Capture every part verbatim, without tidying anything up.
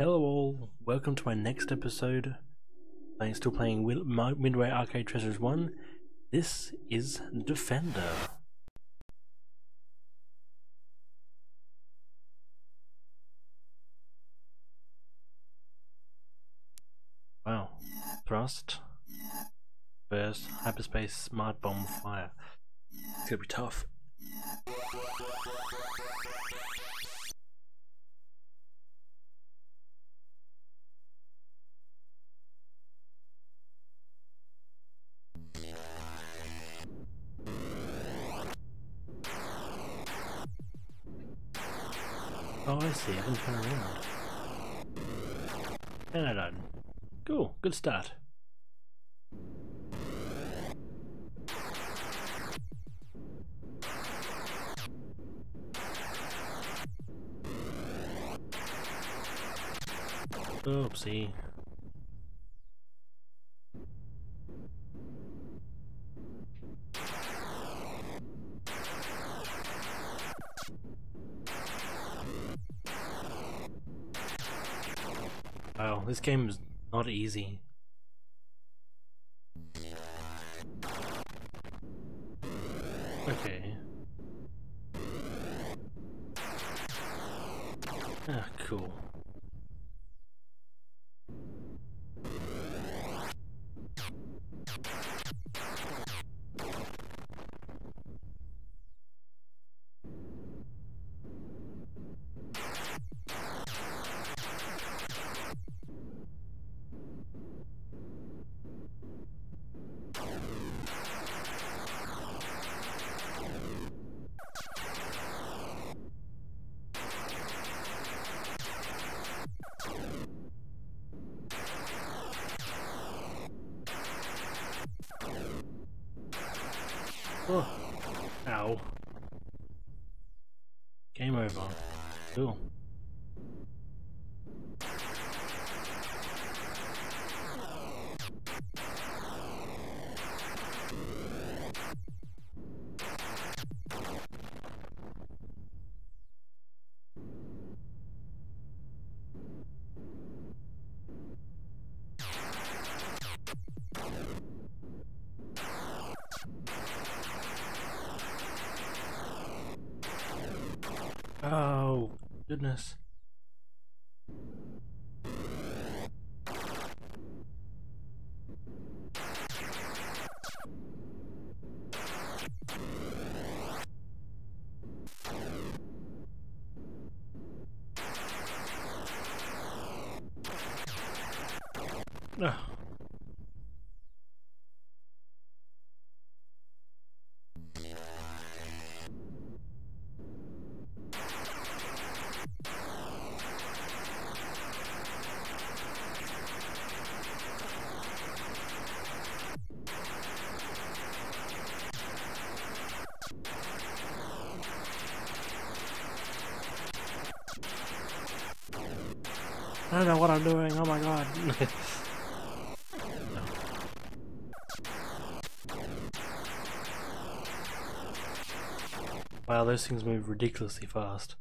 Hello all, welcome to my next episode. I'm still playing Midway Arcade Treasures one. This is Defender. Wow. Thrust. Burst. Hyperspace. Smart Bomb. Fire. It's gonna be tough. Oh, I see. I can turn around. And I died. Cool. Good start. Oopsie. Wow, this game is not easy. Okay. Ah, cool. Oh, ow. Game over. Cool. Oh, goodness. Oh. I don't know what I'm doing, oh my god. No. Wow, those things move ridiculously fast.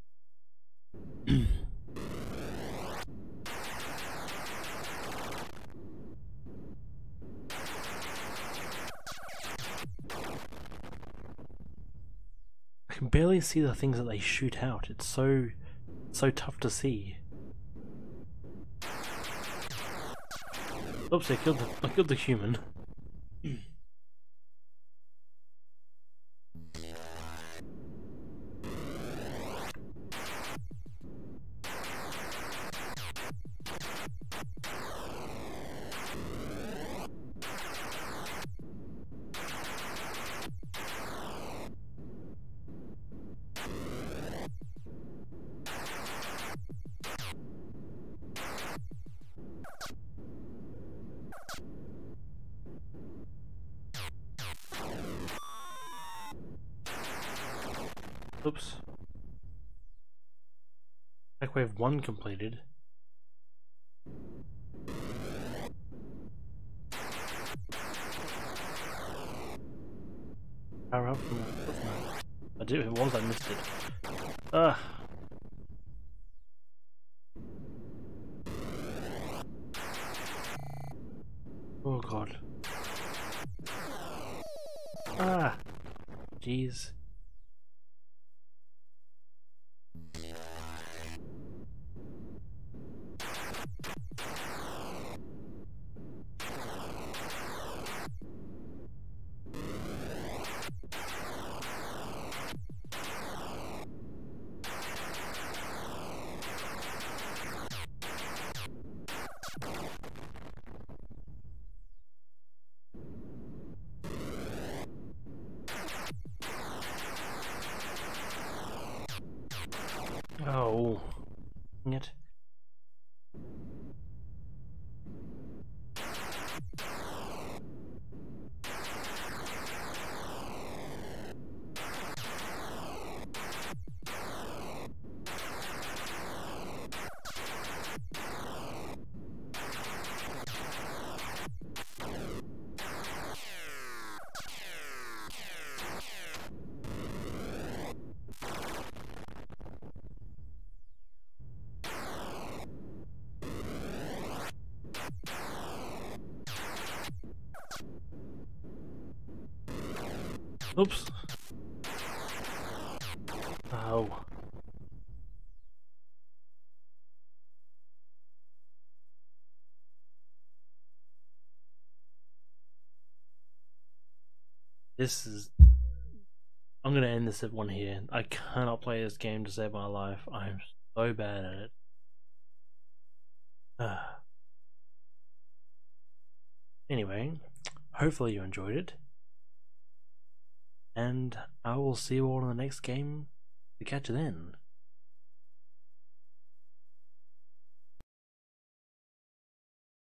I can barely see the things that they shoot out. It's so, so tough to see. Oops, I killed the, I killed the human. Oops. Like wave one completed. Power up from I did it was I missed it. Ah. Oh god. Ah! Jeez. Oh. Dang it. Oops. Oh. This is... I'm gonna end this at one here. I cannot play this game to save my life. I'm so bad at it. Ah. Anyway, hopefully you enjoyed it. And I will see you all in the next game. To catch you then.